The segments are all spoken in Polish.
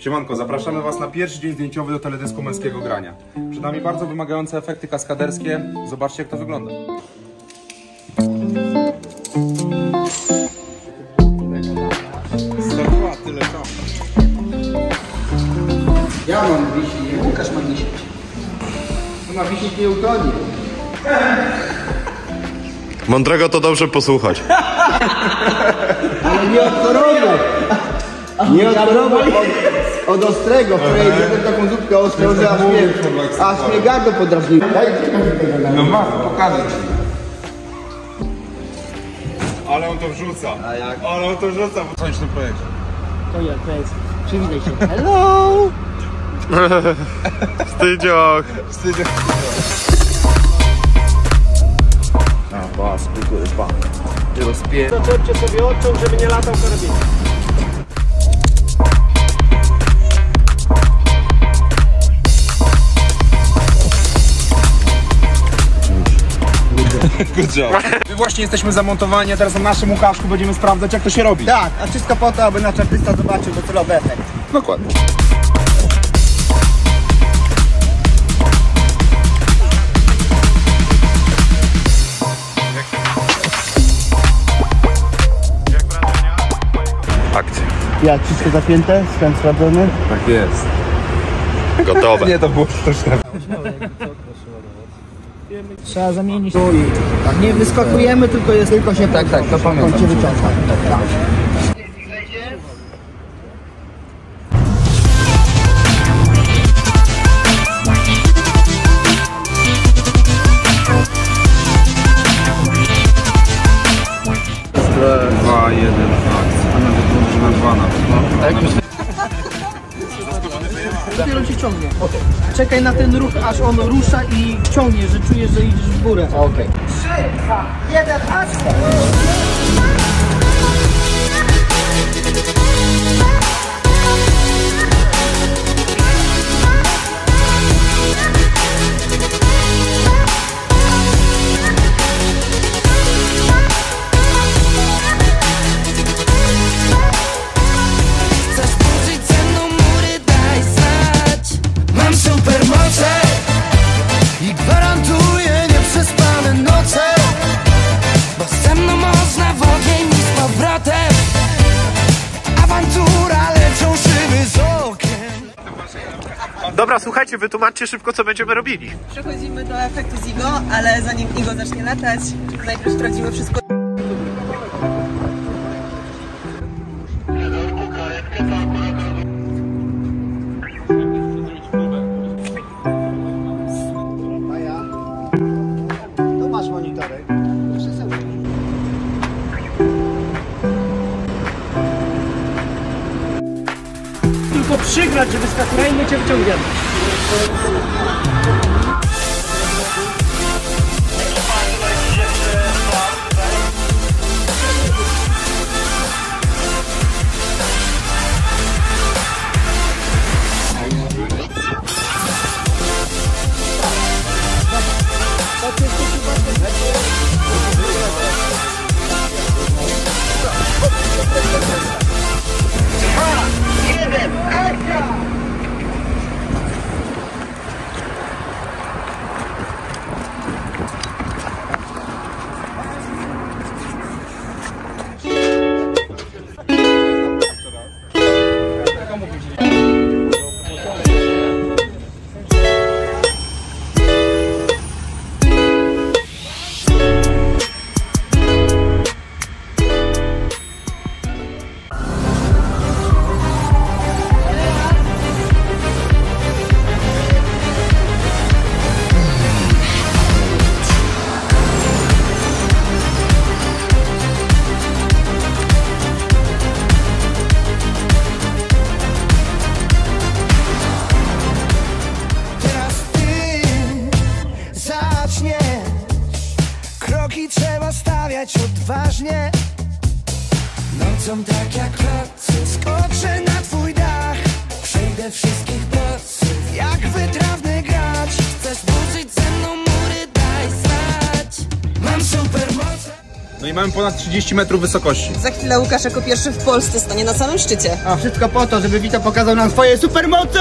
Siemanko, zapraszamy Was na pierwszy dzień zdjęciowy do teledysku męskiego grania. Przed nami bardzo wymagające efekty kaskaderskie. Zobaczcie, jak to wygląda. Tyle czasu. Ja mam wisieć, Łukasz ma wisieć. On ma wisieć, nie utonie. Mądrego to dobrze posłuchać. Ale nie od choroby. Nie od choroby, od ostrego, w której jest taką zupkę ostrą, że aż mnie gardło podrażniło. No ma, pokażę ci. Ale on to wrzuca. A jak? Ale on to wrzuca. Co w tym projekcie? To ja, to jest. Przywitaj się. Hello! Wstydzioch. Wstydzę. A, pas, spróbuję, pa. Rozpie... Zaczepcie sobie odciąg, żeby nie latał karabin. Good job. My właśnie jesteśmy zamontowani, a teraz na naszym Łukaszku będziemy sprawdzać, jak to się robi. Tak, a wszystko po to, aby nasz artysta zobaczył docelowy efekt. Dokładnie. Akcja. Jak, wszystko zapięte? Skan sprawdzony? Tak jest. Gotowe. Nie, to było sztuczne. Trzeba zamienić. Tak, nie wyskakujemy, tylko jest tylko się tak, to pamiętam. Kończy wyciąga. Tak. Dwa, jeden, akcja. A nawet na dwa nawet. Dopiero cię ciągnie. Czekaj na ten ruch, aż on rusza i ciągnie, że czujesz, że idziesz w górę. Okej. 3, 2, 1, akcja! Dobra, słuchajcie, wytłumaczcie szybko, co będziemy robili. Przechodzimy do efektu Zigo, ale zanim Igo zacznie latać, najpierw sprawdzimy wszystko. Tu masz monitorek. Tylko przygrać, że wyskakuje i my cię wyciągniemy. Kroki trzeba stawiać odważnie. Nocą tak jak klocy skoczę na twój dach. Przejdę wszystkich bossów jak wytrawny gracz. Chcesz burzyć ze mną mury, daj znać. Mam supermoce. No i mamy ponad 30 metrów wysokości. Za chwilę Łukasz jako pierwszy w Polsce stanie na samym szczycie. A wszystko po to, żeby Wito pokazał nam swoje supermoce!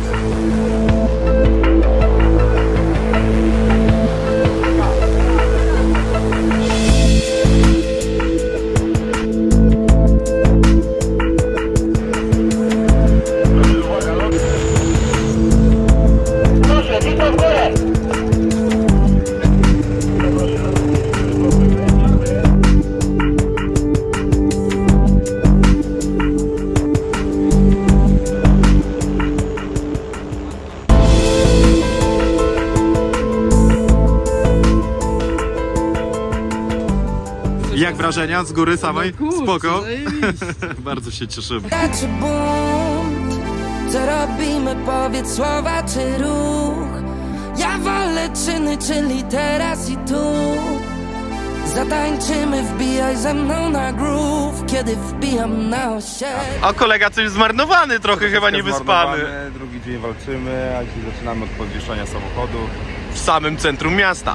Jak wrażenia z góry samej? Kurczę, Spoko. zajebiście. Bardzo się cieszymy. Czy bunt? Co robimy? Powiedz słowa czy ruch? Ja wolę czyny, czyli teraz i tu. Zatańczymy, wbijaj ze mną na groove, kiedy wbijam na osiedle. A kolega coś zmarnowany, trochę chyba niewyspany. Drugi dzień walczymy, a dzisiaj zaczynamy od podwieszania samochodu. W samym centrum miasta.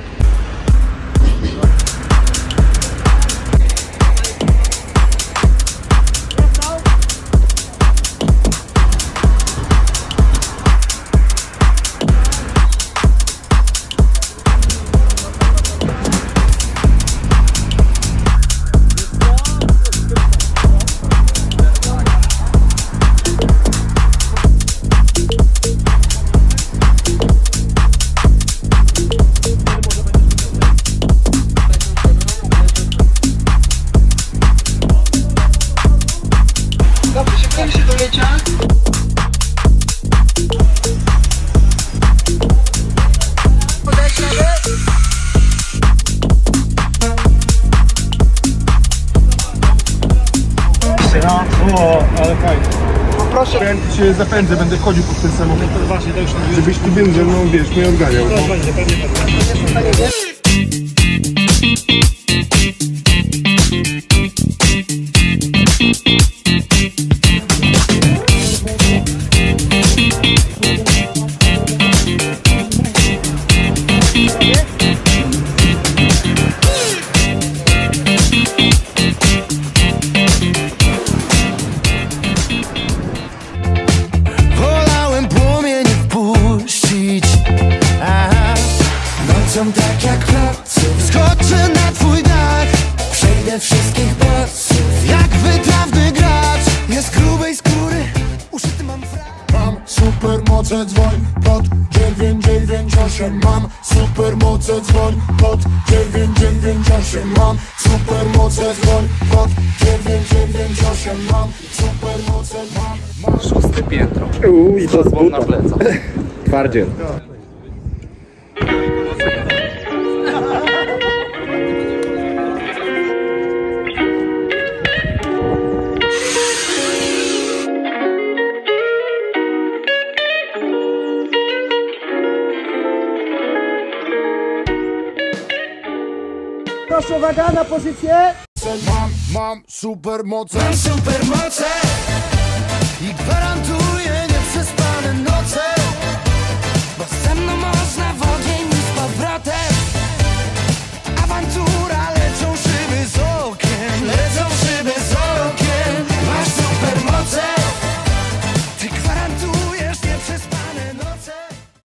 Ale fajnie. Proszę. Ja się zapędzę, będę chodził pod ten samochód. No to właśnie, to już żebyś tu był ze mną, wiesz, mnie odganiał. To będzie, pewnie. Wolałem płomień wpuścić, nocą tak jak kloców skoczę na twój dach. Przejdę wszystkich bossów jak wytrawny gracz. Jest grubej skóry, uszyty mam frak. Mam supermoce, dzwoń pod 998. Mam supermoce, dzwoń pod 998. Mam supermoce, dzwoń pod 998. Mam supermoce, mam 6. piętro. I to z Na plecach. Twardziel. Proszę, uwaga na pozycję. Mam supermoce. Mam supermoce i gwarantuję nieprzespane noce, bo ze mną można